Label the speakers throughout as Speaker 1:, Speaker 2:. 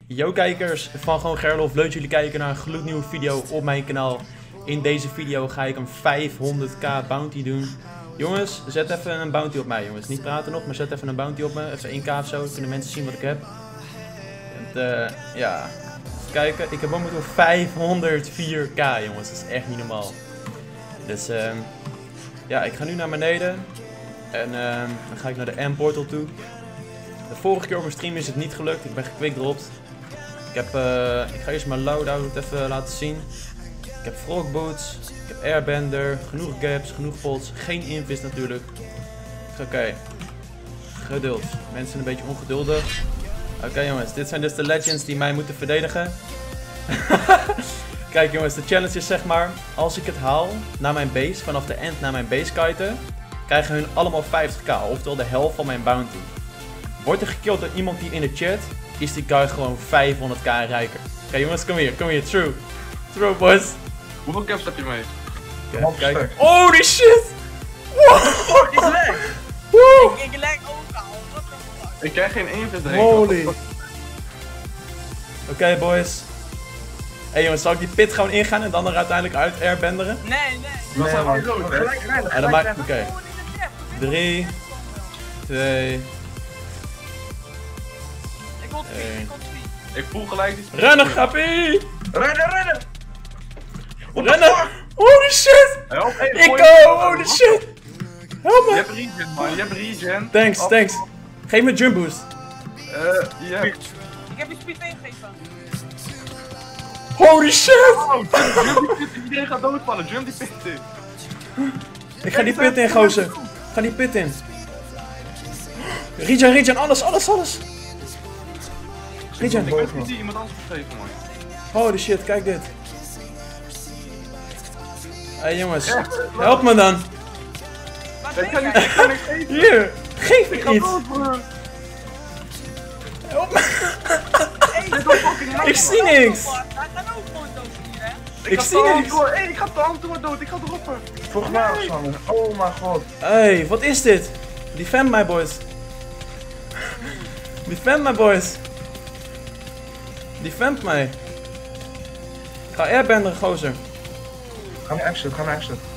Speaker 1: Yo kijkers van Gewoon Gerlof, leuk dat jullie kijken naar een gloednieuwe video op mijn kanaal. In deze video ga ik een 500k bounty doen. Jongens, zet even een bounty op mij jongens. Niet praten nog, maar zet even een bounty op me. Even 1k of zo, dan kunnen mensen zien wat ik heb. Ja, even kijken. Ik heb momenteel 504k jongens, dat is echt niet normaal. Dus ja, ik ga nu naar beneden. En dan ga ik naar de M-portal toe. De vorige keer op mijn stream is het niet gelukt, ik ben gequickdropt. Ik ga eerst mijn loadout even laten zien. Ik heb frog boots, ik heb airbender, genoeg gaps, genoeg pots, geen invis natuurlijk. Oké, geduld. Mensen zijn een beetje ongeduldig. Oké jongens, dit zijn dus de legends die mij moeten verdedigen. Kijk jongens, de challenge is zeg maar, als ik het haal naar mijn base, vanaf de end naar mijn base kiten, krijgen hun allemaal 50k, oftewel de helft van mijn bounty. Wordt er gekilld door iemand die in de chat, is die guy gewoon 500k rijker. Oké jongens, kom hier, true. True boys.
Speaker 2: Hoeveel caps heb je mee?
Speaker 1: Oké, kijk. Holy shit! Wow!
Speaker 3: Ik leg!
Speaker 1: Woe!
Speaker 3: Ik leg ook al, what the fuck?
Speaker 2: Ik krijg geen invis erin.
Speaker 1: Holy! Oké boys. Hey jongens, zal ik die pit gewoon ingaan en dan er uiteindelijk uit airbenderen?
Speaker 3: Nee.
Speaker 2: Dat zijn wel dood, hè?
Speaker 3: Gelijk rennen,
Speaker 1: Ja, dan maak ik. Oké.
Speaker 3: Gewoon in de trap.
Speaker 1: 3, 2.
Speaker 3: Ik wil speed, ik wil speed.
Speaker 2: Ik voel gelijk die speed.
Speaker 1: Rennen, grappie!
Speaker 3: Rennen!
Speaker 1: Rennen! Holy shit!
Speaker 2: Help, hey,
Speaker 1: Ik
Speaker 2: gooi-
Speaker 1: go! Holy shit! Help
Speaker 2: Je
Speaker 1: me!
Speaker 2: hebt regen, man. Je hebt regen.
Speaker 1: Thanks,
Speaker 2: Oh,
Speaker 1: thanks. Geef me jump boost.
Speaker 2: ja.
Speaker 3: Ik heb je speed meegegeven.
Speaker 1: Holy shit!
Speaker 2: Oh, jump die pit. Iedereen gaat doodvallen. Jump die pit in.
Speaker 1: Ik ga die pit in, gozer. Ga die pit in. Regen, alles. Regen.
Speaker 2: Ik weet niet die iemand anders gegeven, man.
Speaker 1: Holy shit, kijk dit. Hey jongens, help me dan.
Speaker 3: Wat
Speaker 2: Ik
Speaker 3: ben
Speaker 2: kan
Speaker 3: jij?
Speaker 2: niet, ik kan niet geven.
Speaker 1: Hier, geef
Speaker 2: Ik
Speaker 1: me
Speaker 2: ga
Speaker 1: iets.
Speaker 2: dood, broer.
Speaker 1: Help me.
Speaker 2: Dit is fucking
Speaker 1: Ik zie niks.
Speaker 3: Hij gaat ook gewoon dood hier, hè?
Speaker 1: Ik zie niks.
Speaker 2: Hey, ik ga te hand door dood. Ik ga droppen.
Speaker 4: Volgens mij Sander. Oh mijn god.
Speaker 1: Hey, wat is dit? Defend my boys. Defend my boys. Defend mij. Ga airbenderen, gozer.
Speaker 4: Ga naar exit, ga naar exit.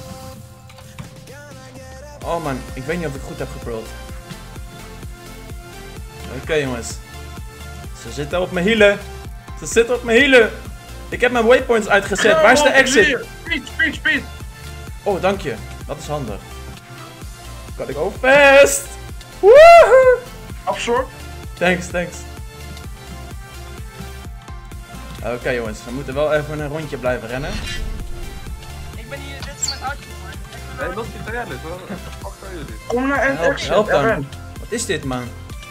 Speaker 1: Oh man, ik weet niet of ik goed heb geprold. Oké jongens. Ze zitten op mijn hielen. Ik heb mijn waypoints uitgezet. Waar is de exit?
Speaker 4: Speed.
Speaker 1: Oh, dank je. Dat is handig. Kan ik ook fast? Woehoe!
Speaker 4: Absorb.
Speaker 1: Thanks. Oké jongens, we moeten wel even een rondje blijven rennen.
Speaker 3: Ik ben hier, dit is mijn outfit, man.
Speaker 2: Nee, dat is niet realistisch. Wat de fuck zijn jullie?
Speaker 4: Kom naar end exit.
Speaker 1: Help
Speaker 4: en
Speaker 1: dan.
Speaker 4: ren.
Speaker 1: Wat is dit man?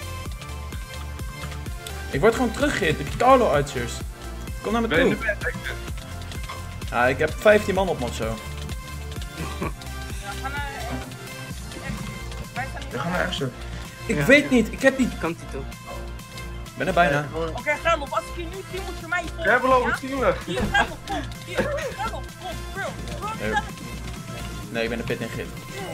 Speaker 1: Ik word gewoon teruggehit. Ik Carlo uitjes. Kom naar me
Speaker 2: Ben je
Speaker 1: toe.
Speaker 2: nu bij het exit?
Speaker 1: Ja, ik heb 15 man op me of zo.
Speaker 3: Ja, ga naar... Wij staan
Speaker 4: We
Speaker 3: hier.
Speaker 4: gaan naar exit.
Speaker 1: Ik weet niet, ik heb die...
Speaker 5: Kan die toch?
Speaker 1: Ik ben er bijna.
Speaker 3: Oké, Gerlof, als ik je nu zie, moet je mij volgen.
Speaker 2: Kerbelow,
Speaker 3: ja?
Speaker 2: wat zien we?
Speaker 3: Hier, Gerlof, kom. Hier, Gerlof, kom. Bro,
Speaker 1: Nee. Nee, ik ben de pit ingehit.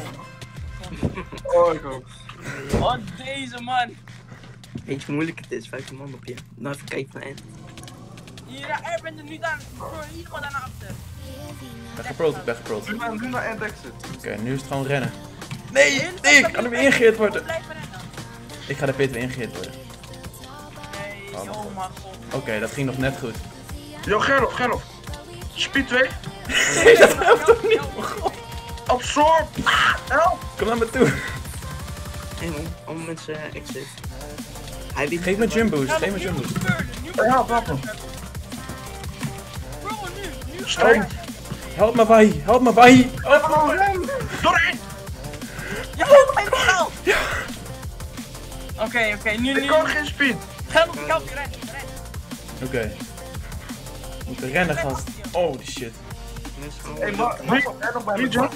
Speaker 2: Oh, ik ook.
Speaker 3: Oh, deze man.
Speaker 5: Weet je hoe moeilijk het is? 15 man op je. Nou even kijken van end.
Speaker 3: Hier, er bent er nu daar. Bro, helemaal daar naar achter.
Speaker 1: Ik ben geprold.
Speaker 2: Nu naar end exit.
Speaker 1: Oké, nu is het gewoon rennen. Nee, ik kan er weer ingehit worden.
Speaker 3: Blijf rennen.
Speaker 1: Ik ga de pit weer ingehit worden.
Speaker 3: Nee, oh mijn god.
Speaker 1: Oké, dat ging nog net goed.
Speaker 4: Yo, Gerlof. Speed 2.
Speaker 1: Nee, dat helpt toch niet?
Speaker 4: Absorb. Help.
Speaker 1: Kom naar me toe.
Speaker 5: En om mensen exit. Hij weet
Speaker 1: Geef me jump boost, geef me jump boost.
Speaker 4: Help hem.
Speaker 3: Bro, nu.
Speaker 4: Streng.
Speaker 1: Help me, Wai. Help me, Wai.
Speaker 4: Doorheen.
Speaker 3: Ja, help mij wel. Oké, nu.
Speaker 4: Ik kan geen speed.
Speaker 3: Gerlof, ik help je, ren.
Speaker 1: Oké. We moeten rennen, gast. Oh, shit.
Speaker 5: mensen gewoon.
Speaker 2: Hey, maar er nog bij me.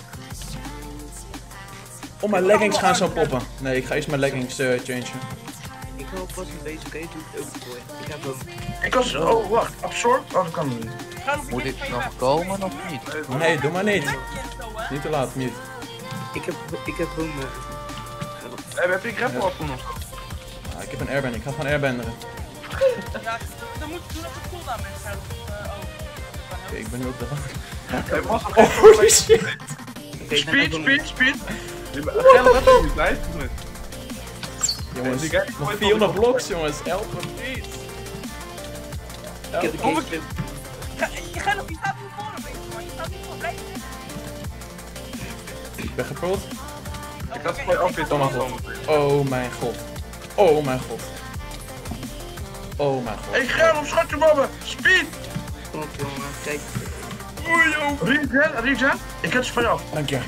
Speaker 1: Oh, mijn leggings gaan zo poppen. Nee, ik ga eerst mijn leggings changen.
Speaker 5: Ik wil pas in deze case doe ik het ook voor je. Ik heb ook.
Speaker 4: Ik was. Oh, wacht. Absorb. Oh, dat kan niet.
Speaker 3: Gerlof,
Speaker 6: Moet
Speaker 3: ik
Speaker 6: dit
Speaker 3: ben
Speaker 6: nog
Speaker 3: weg.
Speaker 6: komen of niet?
Speaker 1: Nee, doe maar niet.
Speaker 3: Zo, hè?
Speaker 1: Niet te laat, mute.
Speaker 5: Ik heb gewoon.
Speaker 2: Heb je grapple op nog?
Speaker 1: Ah, ik heb een airbender, ik ga gewoon airbenderen.
Speaker 3: Ja, dan moet je doen op de cooldown met Gerald.
Speaker 1: Oké, ik ben nu ook de
Speaker 2: Hij was nog
Speaker 1: Holy shit!
Speaker 4: Speed.
Speaker 2: Gerald had er niet bij.
Speaker 1: Jongens,
Speaker 2: Die guy-
Speaker 1: nog 400 bloks jongens, help me please.
Speaker 5: Ik heb de
Speaker 1: Help me.
Speaker 5: game
Speaker 3: Je gaat nog, je staat niet voor een beetje, man. Je staat niet voor, blijf zitten.
Speaker 1: Ik ben gepult.
Speaker 2: Ik had het af
Speaker 1: Kom maar goed. Oh mijn god. Oh mijn god. Oh mijn god.
Speaker 4: Hey Gerlof, schatje mama. Speed.
Speaker 5: Kom op jongen, kijk.
Speaker 4: Regen. Ik heb ze van jou.
Speaker 1: Dank je.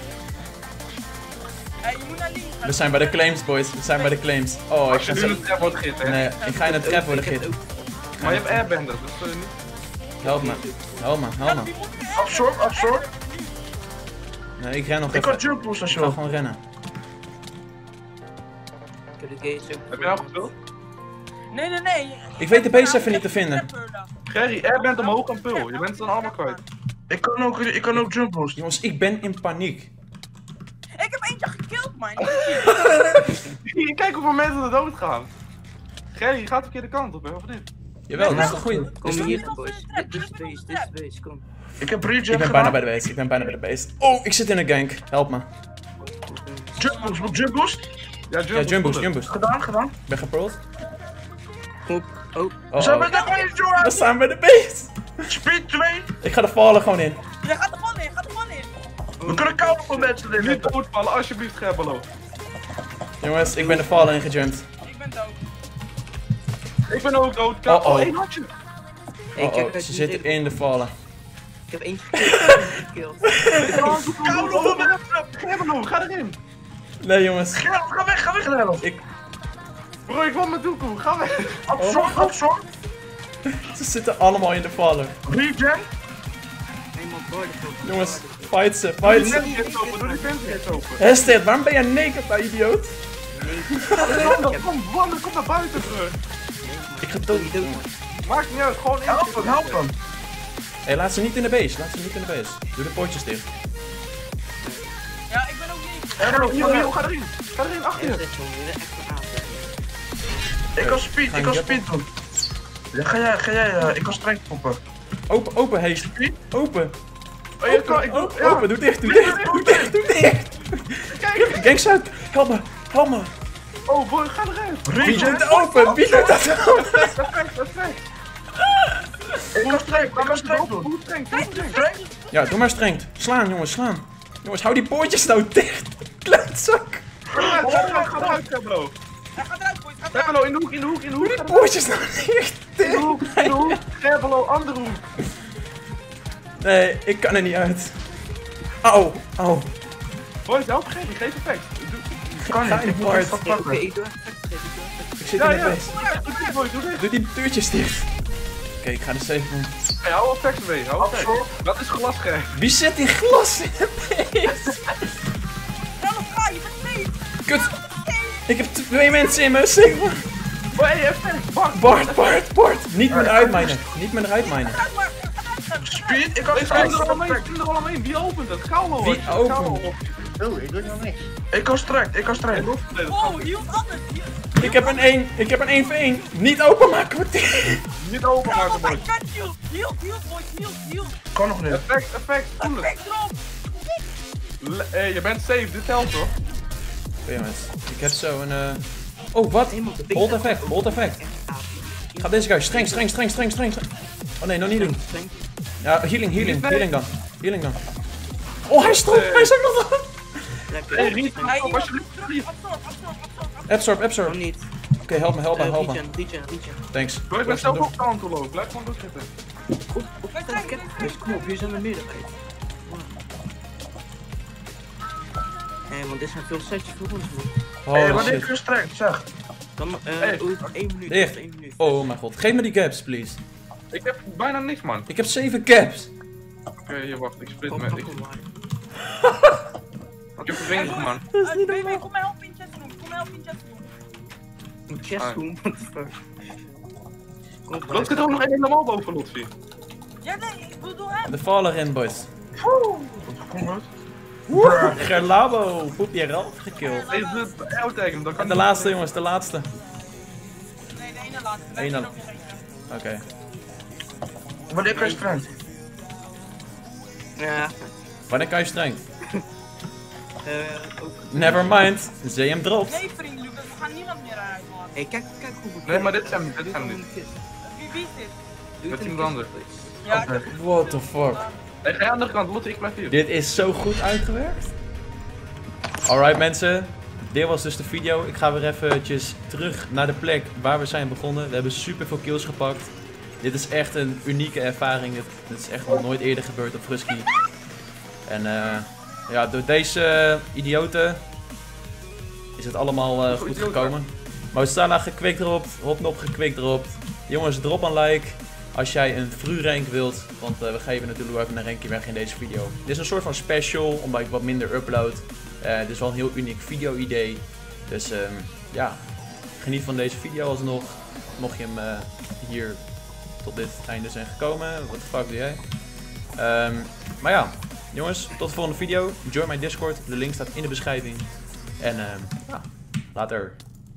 Speaker 3: Je moet naar links gaan.
Speaker 1: We zijn bij de claims boys, we zijn bij de claims. Oh, ik
Speaker 2: Als je
Speaker 1: ga
Speaker 2: nu
Speaker 1: zo...
Speaker 2: een trap wordt git, hè.
Speaker 1: Nee, ik ga in het trap worden gehit.
Speaker 2: Maar je hebt airbender, dus niet...
Speaker 1: Help me. Help me, help me.
Speaker 4: Absorb.
Speaker 1: Nee, ik ren nog
Speaker 4: Ik kan
Speaker 1: even.
Speaker 4: jump boost als
Speaker 1: Ik
Speaker 4: je
Speaker 1: ga
Speaker 4: wil.
Speaker 1: gewoon rennen.
Speaker 5: Ik heb de gate ook.
Speaker 2: Heb je nou gespeeld?
Speaker 3: Nee.
Speaker 1: Ik weet de base even niet te vinden.
Speaker 2: Gerry, airband omhoog en pul. Je bent het dan allemaal kwijt.
Speaker 4: Ik kan ook jump boost.
Speaker 1: Jongens, ik ben in paniek.
Speaker 3: Ik heb eentje gekillt, man.
Speaker 2: Kijk hoeveel mensen er dood gaan. Gerry, je gaat de verkeerde kant op, hè, of niet?
Speaker 1: Jawel, dat is toch goed?
Speaker 5: Kom hier boys. Dit is de base, kom.
Speaker 4: Ik heb regen
Speaker 1: Ik ben bijna
Speaker 4: gedaan.
Speaker 1: bij de base, ik ben bijna bij de base. Oh, ik zit in een gank. Help me.
Speaker 4: Jump boost.
Speaker 1: Ja, jump boost, jump boost.
Speaker 4: Gedaan.
Speaker 1: Ik ben geprold.
Speaker 5: Kom. Oh.
Speaker 1: Oh,
Speaker 4: Zijn
Speaker 1: oh.
Speaker 4: we daar gewoon jongen?
Speaker 1: We zijn bij de base.
Speaker 4: Speed 2.
Speaker 1: Ik ga de vallen gewoon in.
Speaker 3: Je gaat er man in,
Speaker 4: We kunnen kouden voor mensen erin.
Speaker 2: Niet doodvallen, alsjeblieft, Gerbelo.
Speaker 1: Jongens, ik ben de vallen ingejumpt.
Speaker 3: Ik ben dood.
Speaker 2: Ik ben ook dood.
Speaker 1: Oh, oh.
Speaker 2: Eén hartje.
Speaker 5: Hey,
Speaker 1: Oh,
Speaker 5: kijk
Speaker 1: oh,
Speaker 5: uit
Speaker 1: ze
Speaker 5: die
Speaker 1: zitten
Speaker 5: reden.
Speaker 1: in de vallen.
Speaker 5: Ik heb eentje gekillt.
Speaker 2: Koude voor mensen. Gerbelo, ga erin.
Speaker 1: Nee jongens.
Speaker 4: Gerlof, ga weg Gerlof.
Speaker 2: Bro, ik wil mijn doekoe, ga weg.
Speaker 4: Absorb.
Speaker 1: Ze zitten allemaal in de vallen.
Speaker 4: Regen.
Speaker 5: Eenmaal boorden.
Speaker 1: Jongens, fight ze, fight ze.
Speaker 2: Doe die vent open, doe die vent eens open.
Speaker 1: Hested, waarom ben jij naked, nou idioot?
Speaker 2: Kom, wandel, kom naar buiten terug.
Speaker 1: Ik ga dood.
Speaker 2: Maakt niet uit, gewoon
Speaker 4: Help hem.
Speaker 1: Hé, laat ze niet in de base, laat ze niet in de base. Doe de poortjes dicht.
Speaker 3: Ja, ik ben ook niet.
Speaker 2: Gerlo, hier, ga erin. Ga erin, achter je.
Speaker 4: Ik kan speed doen. Ja, ga jij, ik kan streng poppen.
Speaker 1: Open, heest. Open.
Speaker 2: Oh, je kan, ik doe, ja.
Speaker 1: Open, doe dicht, doe dicht, doe dicht, doe dicht.
Speaker 2: Kijk.
Speaker 1: Gangs uit, help me, help me.
Speaker 2: Oh, boy, ga erin.
Speaker 1: Wie doet het open? Wie doet dat open?
Speaker 2: Perfect.
Speaker 4: Ik kan streng doen.
Speaker 2: Hoe streng?
Speaker 1: Ja, doe maar streng. Slaan, jongens, slaan. Jongens, hou die poortjes nou dicht. Klootzak.
Speaker 2: Ga eruit, Gerbelo.
Speaker 3: Hij gaat eruit, boys. Gaat eruit.
Speaker 2: Gerbelo, in de hoek, in de hoek, in de hoek.
Speaker 1: Doe die poortjes nou dicht.
Speaker 2: In de hoek, in de hoek. Gerbelo, andere hoek.
Speaker 1: Nee, ik kan er niet uit. Au, au.
Speaker 2: Boys, help Gerry, geef effect.
Speaker 4: Kan
Speaker 1: Ga
Speaker 4: niet,
Speaker 1: in
Speaker 4: ik
Speaker 1: de
Speaker 4: moet
Speaker 1: poort.
Speaker 4: even
Speaker 5: Oké,
Speaker 4: pakken.
Speaker 5: ik doe even.
Speaker 1: Ik zit
Speaker 2: Ja,
Speaker 1: in de
Speaker 2: ja.
Speaker 1: base.
Speaker 2: Doe dit, boys, doe dit.
Speaker 1: Doe die deurtjes dicht. Oké, ik ga er safe doen.
Speaker 2: Hey, hou effect mee, hou effect. Dat is glas, Gerry.
Speaker 1: Wie zet die glas in de base?
Speaker 3: Help, ga, je bent safe.
Speaker 1: Kut. Ik heb 2 mensen in me. Zeg maar.
Speaker 2: Oh, hey, effect.
Speaker 1: Bart. Niet meer eruit mijnen. Niet meer eruit mijnen.
Speaker 3: Ga maar.
Speaker 4: Speed, ik kan
Speaker 2: Hey,
Speaker 4: streng
Speaker 2: er allemaal in. Wie opent het? Kaulo.
Speaker 1: Wie opent?
Speaker 4: Ik kan streng.
Speaker 3: Oh, hier is anders. Hier.
Speaker 1: Ik heb een 1v1. Niet openmaken meteen.
Speaker 2: Niet openmaken,
Speaker 3: Oh
Speaker 2: boys.
Speaker 3: my god, heal, boys, heal.
Speaker 4: Kan nog niet.
Speaker 2: Effect, voel het.
Speaker 3: Effect erop.
Speaker 2: Hey, je bent safe, dit helpt toch?
Speaker 1: Oké jongens, ik heb zo een Oh, wat? Bolt effect. Ga deze guy, streng. Oh nee, nog niet doen. Ja, healing dan. Oh, hij stond nog.
Speaker 2: Hey, Riet, alsjeblieft.
Speaker 1: Absorb.
Speaker 5: Nog niet.
Speaker 1: Oké, help me.
Speaker 5: Regen.
Speaker 1: Thanks.
Speaker 2: Bro, ik ben zelf ook down to low. Blijf gewoon doorzetten.
Speaker 5: Kom op, hier zijn we midden. Hé man, dit zijn veel setjes voor ons man.
Speaker 4: Hé,
Speaker 1: Oh
Speaker 4: wanneer
Speaker 1: shit.
Speaker 4: kun je streng? Zeg.
Speaker 5: Dan,
Speaker 2: Hey.
Speaker 5: 1 minuut.
Speaker 1: Dicht.
Speaker 5: 1 minuut.
Speaker 1: Oh mijn god. Geef me die caps, please.
Speaker 2: Ik heb bijna niks, man.
Speaker 1: Ik heb 7 caps.
Speaker 2: Oké, hier, wacht. Ik split
Speaker 5: Kom,
Speaker 2: met.
Speaker 5: kom,
Speaker 2: Ik
Speaker 5: kom maar.
Speaker 2: heb er 20, man.
Speaker 3: Baby, kom me helpen in chatroom.
Speaker 5: Een chestroom, what the fuck. Kom,
Speaker 2: Dat zit er ook nog één helemaal boven, Lotsie.
Speaker 3: Ja, nee, ik bedoel hem.
Speaker 1: De vallen in, boys.
Speaker 4: Kom goed.
Speaker 1: Gerlabo. Poep je Ralf gekilld.
Speaker 2: Hey, uittekenen, dan kan
Speaker 1: En de laatste jongens, de laatste.
Speaker 3: Nee, de ene laat.
Speaker 1: Eén dan. Oké.
Speaker 4: Wanneer kan je strength?
Speaker 5: Ja.
Speaker 1: Wanneer kan je strength?
Speaker 5: Ook.
Speaker 1: Never mind. ZM dropt.
Speaker 3: Nee, vriend Lucas, we gaan niemand meer uit, man.
Speaker 5: Hey, kijk hoeveel.
Speaker 2: Nee, maar dit zijn
Speaker 5: Doe
Speaker 2: niet.
Speaker 5: het in een kist.
Speaker 3: Wie is dit?
Speaker 5: Doe
Speaker 2: Met
Speaker 5: het in
Speaker 2: iemand
Speaker 5: een
Speaker 2: anders.
Speaker 5: kist, please.
Speaker 3: Ja,
Speaker 4: Oké.
Speaker 1: What the fuck.
Speaker 2: Hey, ga je aan de andere kant, Lotte, ik blijf hier.
Speaker 1: Dit is zo goed uitgewerkt. Alright mensen, dit was dus de video. Ik ga weer eventjes terug naar de plek waar we zijn begonnen. We hebben super veel kills gepakt. Dit is echt een unieke ervaring. Dit is echt nog nooit eerder gebeurd op Frusky. En ja, door deze idioten is het allemaal goed gekomen. Moestala gekwikt erop, Hopnop gekwikt erop. Jongens, drop een like als jij een rank wilt, want we geven natuurlijk ook even een rankje weg in deze video. Dit is een soort van special, omdat ik wat minder upload. Dit is wel een heel uniek video idee. Dus ja, geniet van deze video alsnog. Mocht je hem hier tot dit einde zijn gekomen, wat de fuck doe jij? Maar ja, jongens, tot de volgende video. Join mijn Discord, de link staat in de beschrijving. En ja, later.